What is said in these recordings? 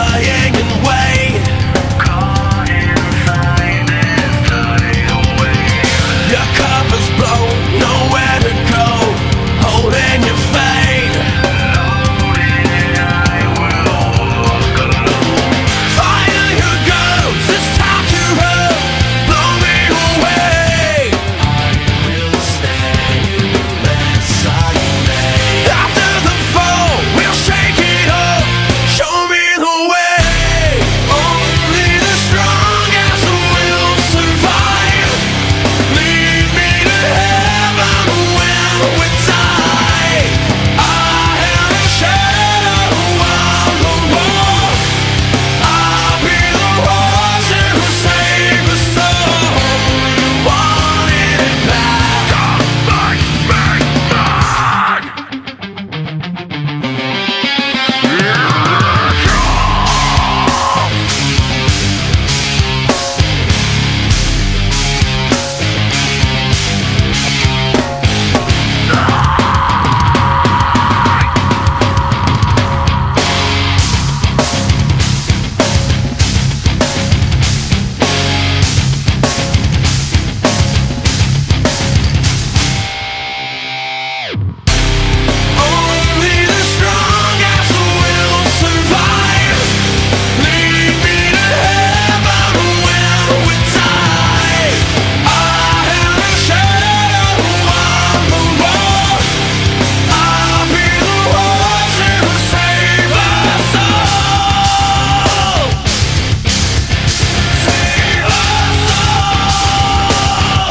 lying in wait, caught inside this tidal wave. Your cover's blown, nowhere to go, holding your fate, holding I will walk alone. Fire your ghost, it's time to run, blow me away. I will stay unless I may. After the fall, we'll shake it up, show me the way. Only the strongest will survive. Lead me to heaven when we die. I am a shadow on the wall. I'll be the one to save the soul. Want it back, back, back, back. Only the strongest will survive. Lead me to heaven when we die. I am a shadow on the wall. I'll be the one to save us all. Save us all.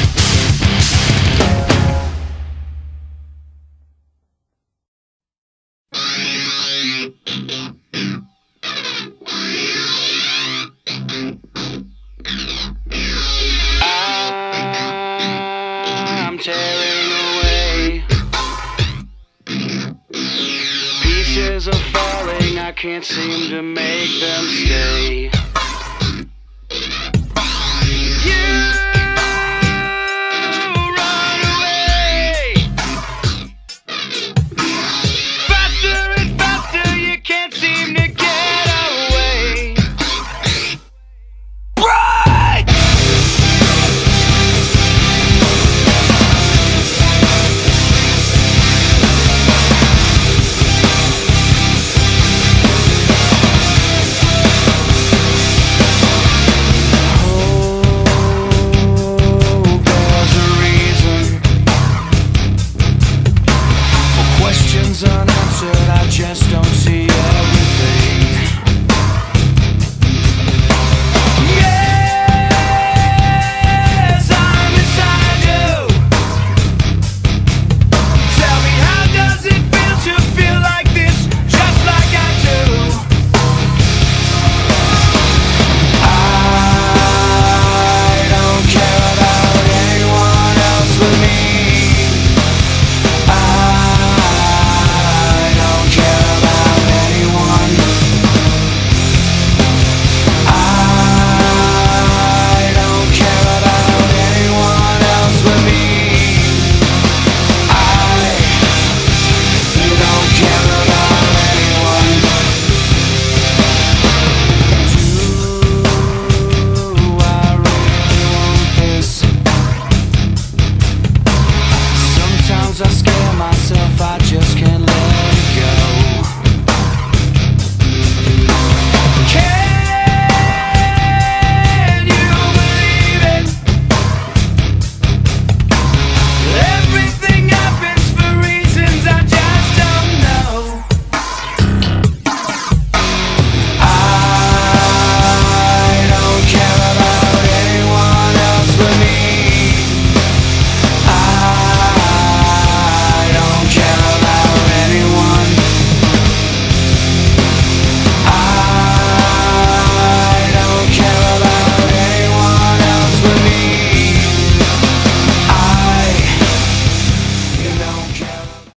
I'm tearing away. Pieces are falling, I can't seem to make them stay.